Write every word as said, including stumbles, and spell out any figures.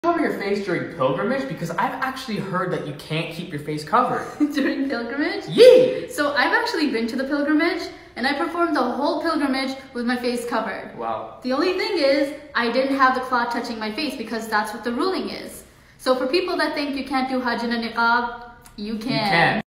Cover your face during pilgrimage? Because I've actually heard that you can't keep your face covered. During pilgrimage? Yay! So I've actually been to the pilgrimage and I performed the whole pilgrimage with my face covered. Wow. The only thing is I didn't have the cloth touching my face because that's what the ruling is. So for people that think you can't do Hajj in a niqab, you can. You can.